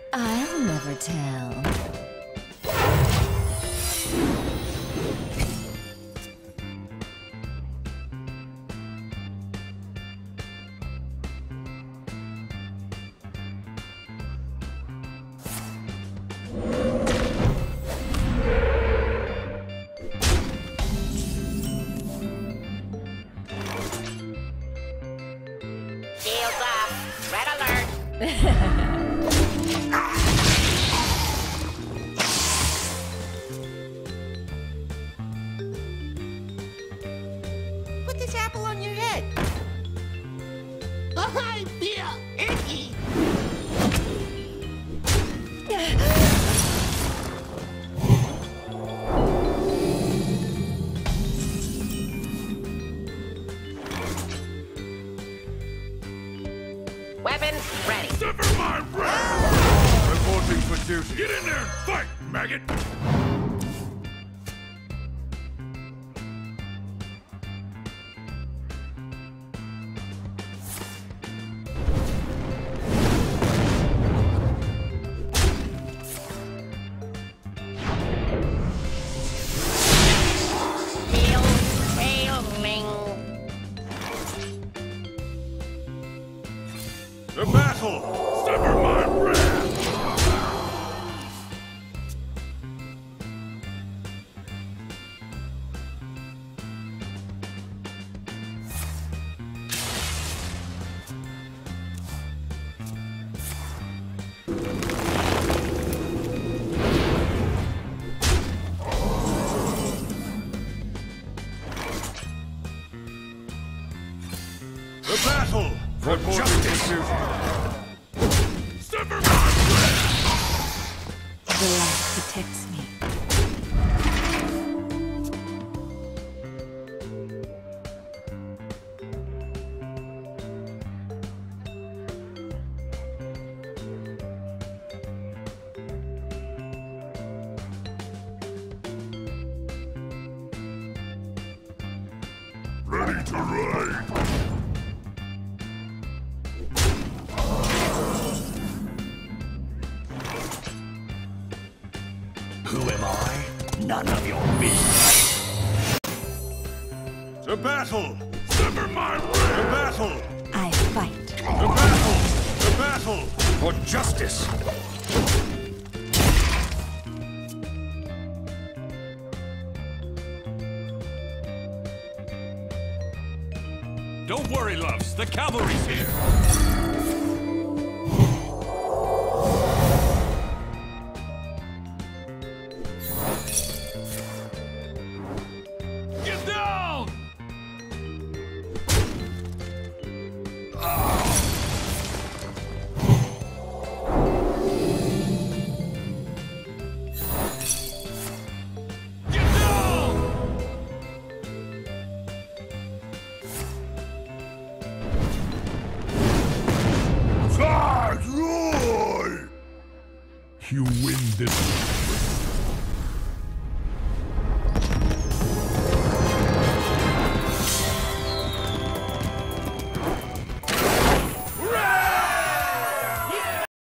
I'll never tell. Shields up. Red alert. Put this apple on your head. I feel icky. Weapons ready. Sever my brain! Reporting for duty. Get in there and fight, maggot! Shield failing. The battle! Sever my brain! The battle! For justice! Sever my brain! The light protects me. Ready to ride! Who am I? None of your business. The battle! Sever my brain! The battle! I fight. The battle! The battle! For justice. Don't worry, loves. The cavalry's here. Get down! Get down! Fight, Roy! You win this.